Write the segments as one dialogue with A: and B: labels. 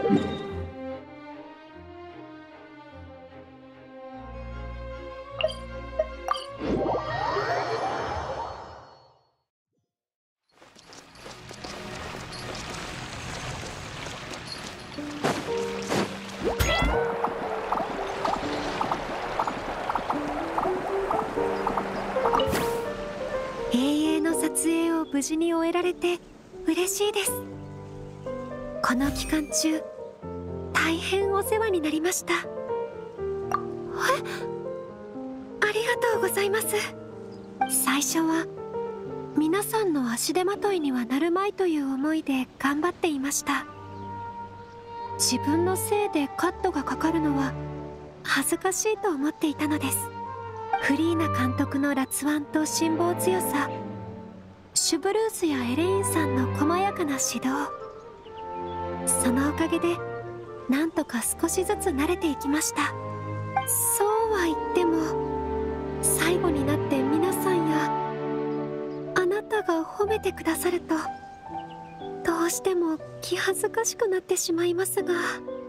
A: 永遠の撮影を無事に終えられて嬉しいです。この期間中大変お世話になりました。ありがとうございます。最初は皆さんの足手まといにはなるまいという思いで頑張っていました。自分のせいでカットがかかるのは恥ずかしいと思っていたのです。フリーな監督の辣腕と辛抱強さ、シュブルースやエレインさんの細やかな指導、そのおかげでなんとか少しずつ慣れていきました。そうは言っても最後になって皆さんやあなたが褒めてくださるとどうしても気恥ずかしくなってしまいますが。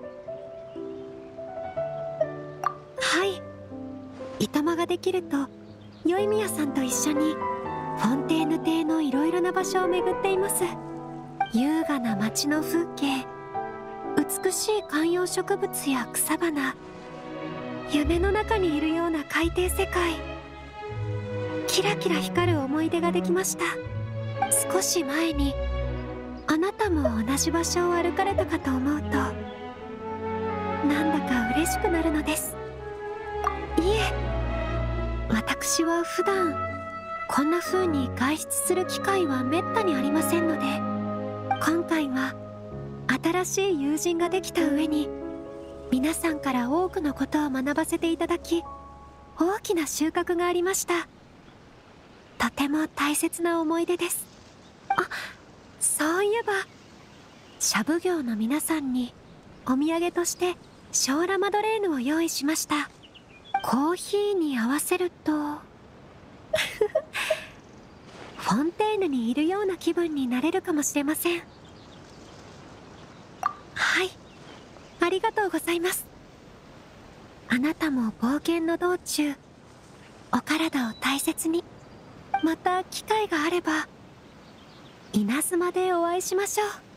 A: はい、いとまができると宵宮さんと一緒にフォンテーヌ邸のいろいろな場所を巡っています。優雅な街の風景、美しい観葉植物や草花、夢の中にいるような海底世界、キラキラ光る思い出ができました。少し前にあなたも同じ場所を歩かれたかと思うとなんだか嬉しくなるのです。いえ、私は普段こんな風に外出する機会はめったにありませんので、今回は新しい友人ができた上に皆さんから多くのことを学ばせていただき、大きな収穫がありました。とても大切な思い出です。あ、そういえばシャブ業の皆さんにお土産としてショーラマドレーヌを用意しました。コーヒーに合わせるとフォンテーヌにいるような気分になれるかもしれません。はい、ありがとうございます。あなたも冒険の道中お体を大切に。また機会があれば稲妻でお会いしましょう。